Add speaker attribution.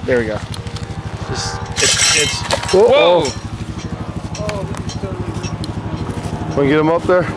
Speaker 1: There we go. It's
Speaker 2: whoa!
Speaker 1: Want to get him up there?